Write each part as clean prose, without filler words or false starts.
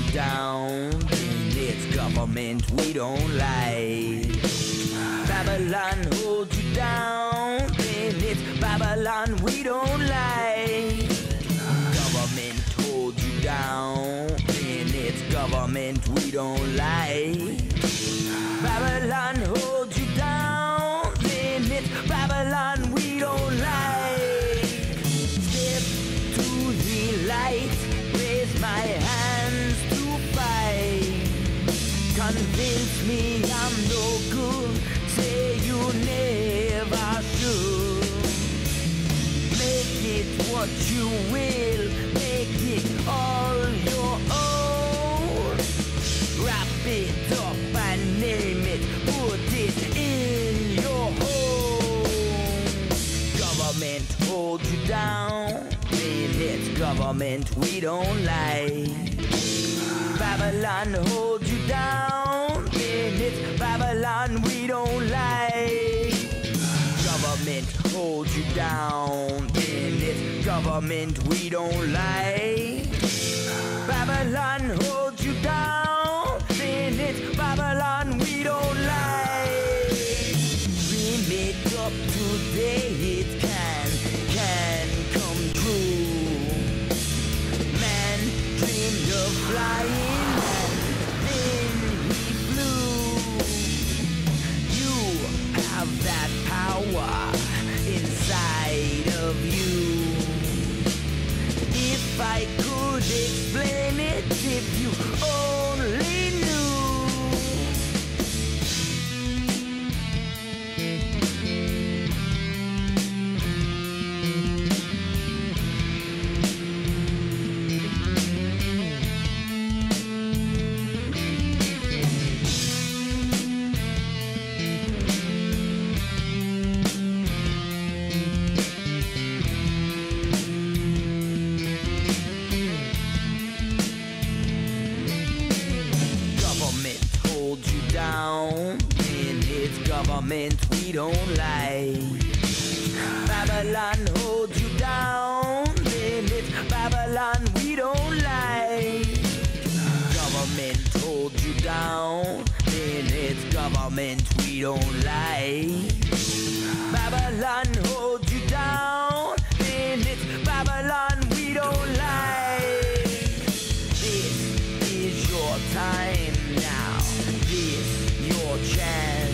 down, then it's government we don't like. Babylon holds you down, then it's Babylon we don't like. Government holds you down, then it's government we don't like. Babylon holds you down, then it's Babylon we don't like. Step to the light, raise my hands to fight. Convince me I'm no good, say you never should. Make it what you will, make it all your own. Wrap it up and name it, put it in your home. Government holds you down, then it's government we don't like. Babylon holds you down, then it's Babylon we don't like. Government holds you down, then it's government we don't like. Babylon holds you down, then it's Babylon we don't like. Dream it up today, it can come true. Man dreamed of flying and then he flew. You have that power inside of you. If I could explain it, if you only knew. Government we don't like. Babylon holds you down, then it's Babylon we don't like. Government holds you down, then it's government we don't like. Babylon holds you down, then it's Babylon we don't like. This is your time now, this your chance.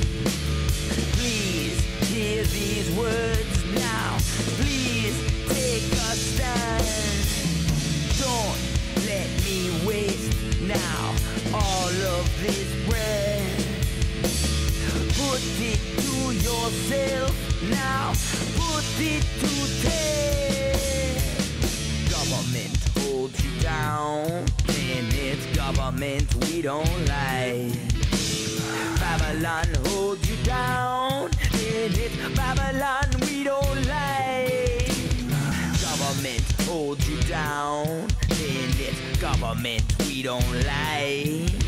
Please hear these words now. Please take a stand. Don't let me waste now all of this breath. Put it to yourself now. Put it to test. Government holds you down, then it's government we don't like. Babylon holds you down, then it's Babylon we don't like. Government holds you down, then it's government we don't like.